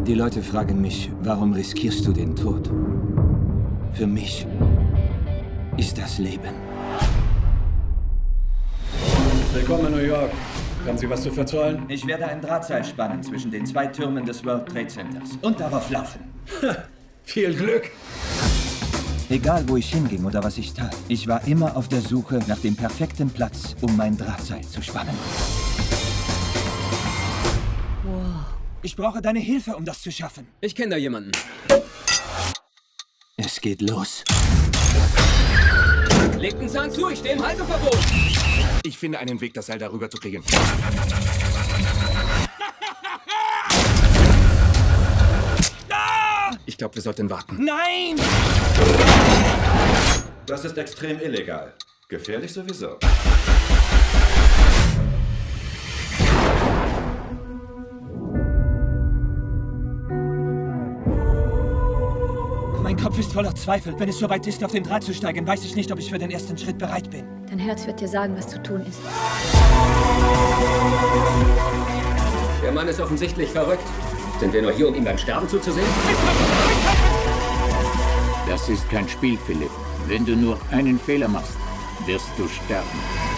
Die Leute fragen mich, warum riskierst du den Tod? Für mich ist das Leben. Willkommen in New York. Haben Sie was zu verzollen? Ich werde ein Drahtseil spannen zwischen den 2 Türmen des World Trade Centers und darauf laufen. Viel Glück! Egal, wo ich hinging oder was ich tat, ich war immer auf der Suche nach dem perfekten Platz, um mein Drahtseil zu spannen. Wow. Ich brauche deine Hilfe, um das zu schaffen. Ich kenne da jemanden. Es geht los. Legt einen Zahn zu, ich stehe im Halteverbot. Ich finde einen Weg, das Seil darüber zu kriegen. Ich glaube, wir sollten warten. Nein! Das ist extrem illegal. Gefährlich sowieso. Mein Kopf ist voller Zweifel. Wenn es soweit ist, auf den Draht zu steigen, weiß ich nicht, ob ich für den ersten Schritt bereit bin. Dein Herz wird dir sagen, was zu tun ist. Der Mann ist offensichtlich verrückt. Sind wir nur hier, um ihm beim Sterben zuzusehen? Das ist kein Spiel, Philipp. Wenn du nur einen Fehler machst, wirst du sterben.